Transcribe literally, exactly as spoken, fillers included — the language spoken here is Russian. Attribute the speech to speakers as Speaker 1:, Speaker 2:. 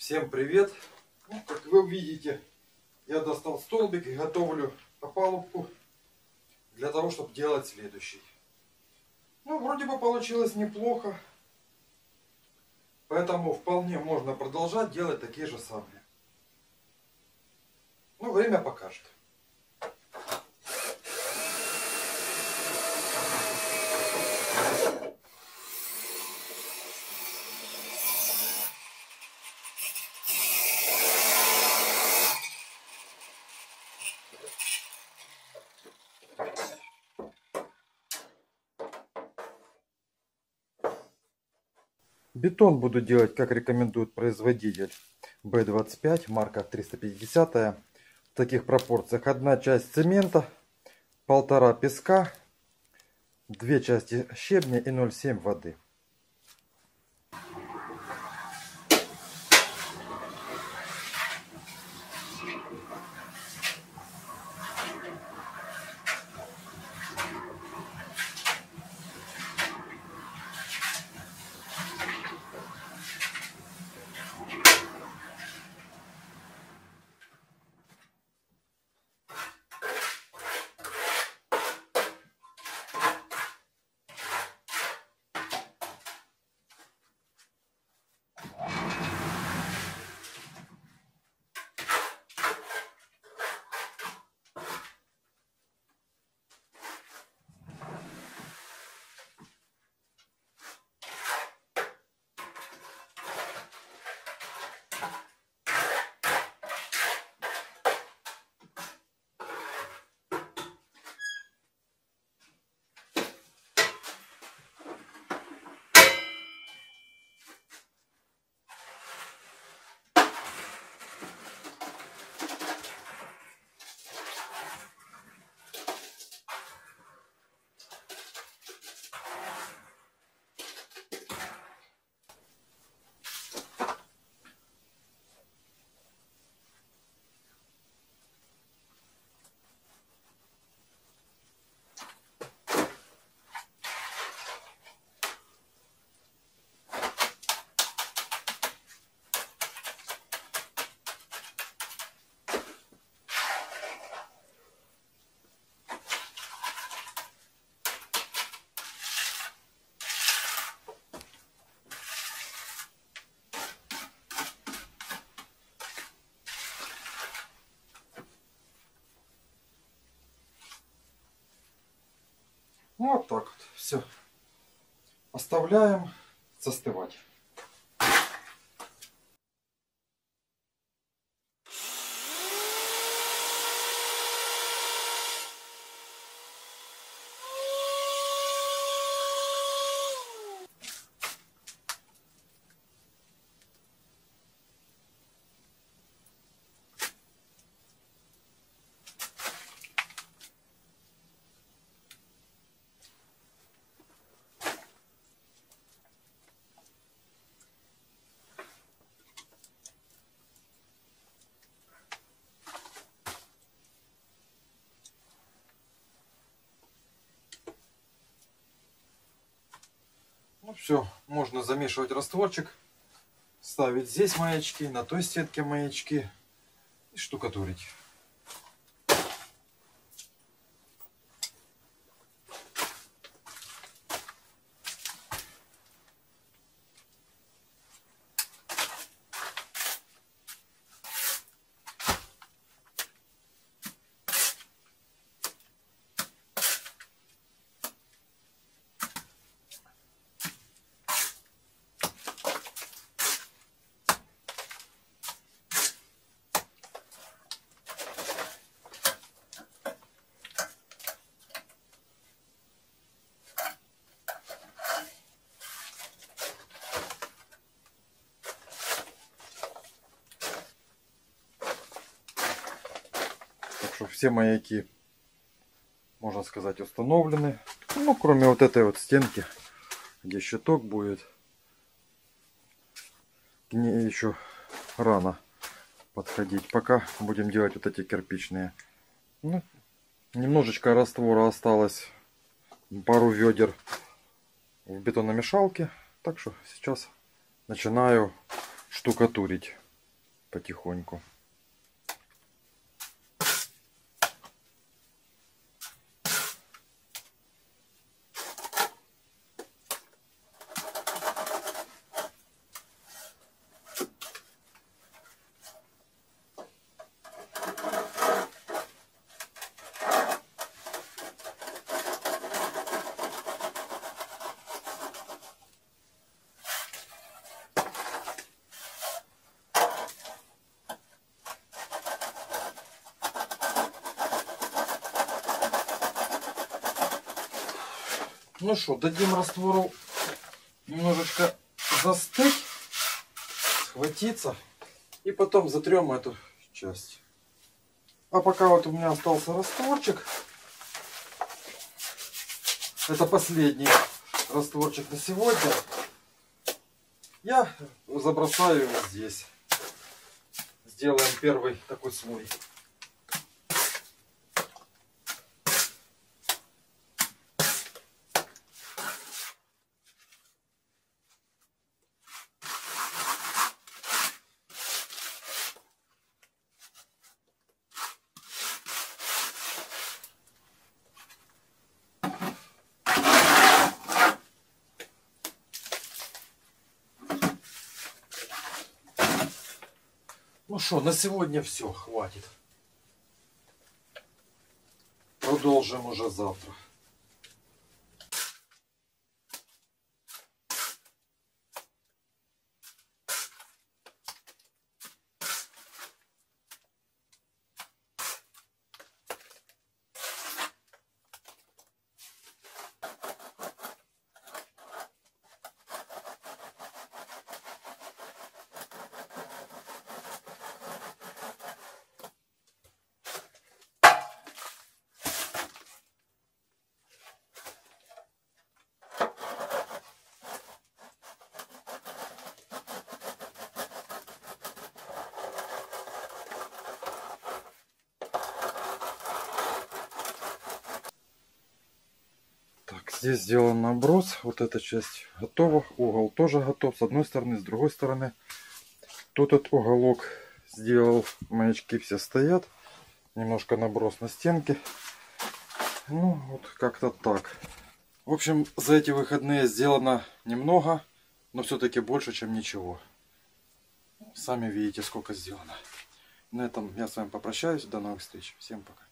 Speaker 1: Всем привет! Ну, как вы видите, я достал столбик и готовлю опалубку для того, чтобы делать следующий. Ну, вроде бы получилось неплохо, поэтому вполне можно продолжать делать такие же самые. Ну, время покажет. Бетон буду делать, как рекомендует производитель, бэ двадцать пять, марка триста пятьдесят. В таких пропорциях: одна часть цемента, полтора песка, две части щебня и ноль целых семь десятых воды. Вот так вот. Все. Оставляем застывать. Ну все, можно замешивать растворчик, ставить здесь маячки, на той стенке маячки и штукатурить. Так что все маяки, можно сказать, установлены. Ну, кроме вот этой вот стенки, где щиток будет. К ней еще рано подходить. Пока будем делать вот эти кирпичные. Ну, немножечко раствора осталось. Пару ведер в бетономешалке. Так что сейчас начинаю штукатурить. потихоньку. Ну что, дадим раствору немножечко застыть, схватиться, и потом затрем эту часть. А пока вот у меня остался растворчик, это последний растворчик на сегодня, я забросаю его здесь. Сделаем первый такой слой. Ну что, на сегодня все, хватит. Продолжим уже завтра. Здесь сделан наброс. Вот эта часть готова. Угол тоже готов. С одной стороны, с другой стороны. Тут этот уголок сделал. Маячки все стоят. Немножко наброс на стенке. Ну, вот как-то так. В общем, за эти выходные сделано немного. Но все-таки больше, чем ничего. Сами видите, сколько сделано. На этом я с вами попрощаюсь. До новых встреч. Всем пока.